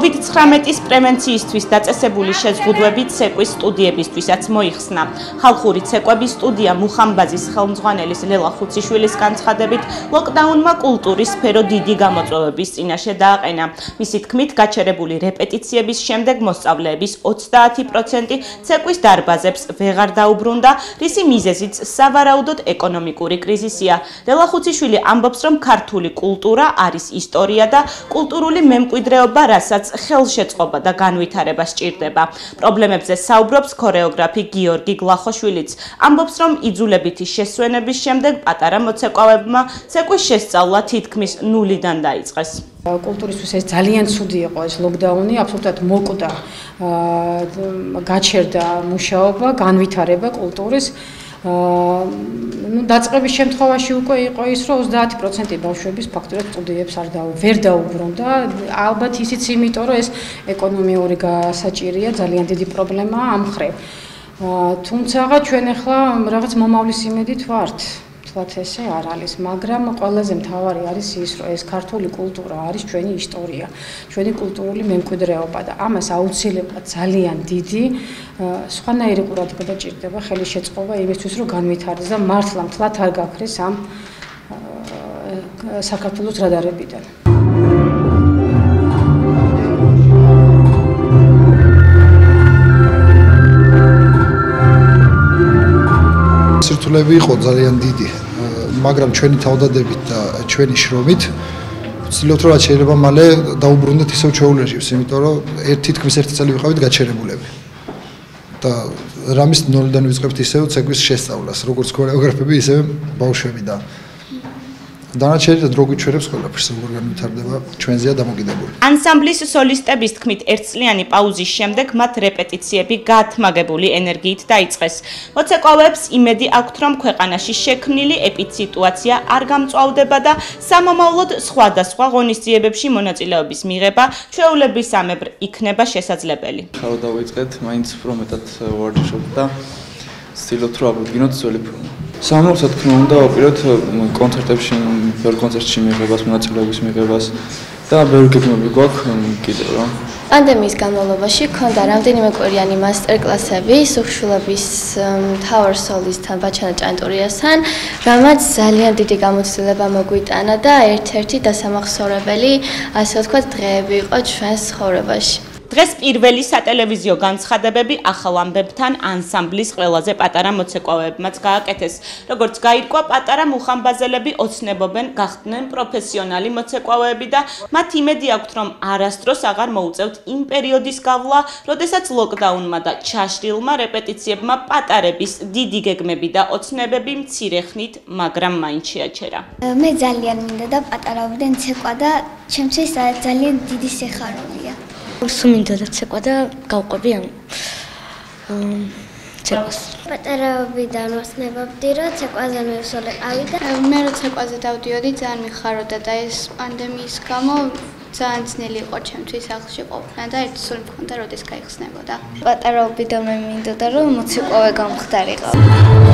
COVID-19-ის პრევენციისთვის დაწესებული შეზღუდვებით ცეკვის სტუდიებისთვისაც მოიხსნა. ხალხური ცეკვების სტუდია მუხამბაძის ხელმძღვანელის ლელა ხუციშვილის განცხადებით, ლოკდაუნმა კულტურის სფერო დიდი გამოწვევების წინაშე დააყენა. მისი თქმით, გაჩერებული რეპეტიციების შემდეგ მოსწავლეების 30% ცეკვის დარბაზებს ვეღარ დაუბრუნდა, რისი მიზეზიც სავარაუდოდ ეკონომიკური კრიზისია. ლელა ხუციშვილი ამბობს, რომ ქართული კულტურა არის ისტორია და კულტურული მემკვიდრეობა, რასაც ხელშეწყობა და განვითარება სჭირდება. პრობლემებზე საუბრობს ქორეოგრაფი გიორგი გლახოშვილიც. ამბობს, რომ იძულებითი შესვენების შემდეგ პატარა მოცეკვავებმა ცეკვის შესწავლა თითქმის ნულიდან დაიწყეს. კულტურისთვის ეს ძალიან ცუდი იყო ეს ლოკდაუნი, აბსოლუტურად მოკვდა, გაჩერდა მუშაობა, განვითარება კულტურის. დაწყების შემთხვევაში უკვე იყო ის, რომ 30% ბავშვების ფაქტურად სტუდიებს ვერ დაუბრუნდა. ალბათ ისიც იმიტომ, რომ ეს ეკონომიური გასაჭირია, ძალიან დიდი პრობლემაა ამ მხრივ. თუმცა ჩვენ ახლა რაღაც მომავლის იმედით ვართ. ესე არ არის, მაგრამ ყველაზე მთავარი არის ის, რომ ეს ქართული კულტურა არის ჩვენი ისტორია, ჩვენი კულტურული მემკვიდრეობა და ამას აუცილებლად ძალიან დიდი სხვანაირი ყურადღება ჭირდება, ხელშეწყობა იმისთვის, რომ განვითარდეს და მართლა მთლად არ გაქრეს ამ საქართველოს რადარებიდან. სირთულეები იყო ძალიან დიდი, მაგრამ ჩვენი თავდადებით და ჩვენი შრომით ვცდილობთ, რომ რაც შეიძლება მალე დაუბრუნდეთ ისევ ჩვეულ რეჟიმს, იმიტომ რომ თითქმის ერთი წელი ვიყავით გაჩერებულები. და რამის ნოლიდან ვიწყებთ ისევ ცეკვის შესწავლას, როგორც ქორეოგრაფები, ისევე ბავშვები და დანარჩენი დრო გვიჩვენებს ყველაფერს, როგორ განვითარდება ჩვენზეა დამოკიდებული. ანსამბლის სოლისტების თქმით, ერთწლიანი პაუზის შემდეგ მათ რეპეტიციები გაათმაგებული ენერგიით დაიწყეს. მოცეკვავეებს იმედი აქვთ, რომ ქვეყანაში შექმნილი ეპიდსიტუაცია არ გამწვავდება და სამომავლოდ სხვადასხვა ღონისძიებებში მონაწილეობის მიღება ჩვეულებისამებრ იქნება შესაძლებელი. ხარო დავიწყეთ, მაინც უფრო მეტად ვარჯიშობთ და ვცდილობთ, რომ აღვიდგინოთ ძველი ფორმა. სამომავლოდ რა თქმა უნდა, ვაპირებთ კონცერტებში, ბევრ კონცერტში მიღებას, მონაწილეობის მიღებას და ბევრი გეგმები გვაქვს კიდევ რა. პანდემიის განმავლობაში ქონდა რამდენიმე კვირიანი მასტერკლასები სუხშულების მთავარ სოლისტთან ბაჩანა ჭანტურიასთან, რამაც ძალიან დიდი გამოცდილება მოგვიტანა და ერთ-ერთი დასამახსოვრებელი, ასე ვთქვათ, დღეები იყო ჩვენს ცხოვრებაში. დღეს პირველი სატელევიზიო განცხადებები ახალ ამბებთან ანსამბლის ყველაზე პატარა მოცეკვავეებმაც გააკეთეს. როგორც გაირკვა, პატარა მუხამბაზელები ოცნებობენ გახდნენ პროფესიონალი მოცეკვავეები და მათ იმედი აქვთ, რომ არასდროს აღარ მოუწევთ იმ პერიოდის გავლა, როდესაც ლოკდაუნმა და ჩაშლილმა რეპეტიციებმა პატარების დიდი გეგმები და ოცნებები მცირე ხნით, მაგრამ მაინც შეაჩერა. მე ძალიან მინდა და პატარაობდნენ ცეკვა და ჩემთვის ძალიან დიდი სიხარულია. სუმინდა და ცეკვა და გავყვები ამ ცეკვას. პატარაობიდან ვაცნებობდი, რომ ცეკვაზე მივსულიყავი და მე რო ცეკვაზე დავდიოდი, ძალიან მიხაროდა და ეს პანდემიის გამო ძალიან ძნელი იყო ჩემთვის სახლში ყოფნა და ერთი სული მქონდა, როდის გაიხსნებოდა. პატარაობიდან მე მინდოდა, რომ მოცეკვავე გამხდარიყავ.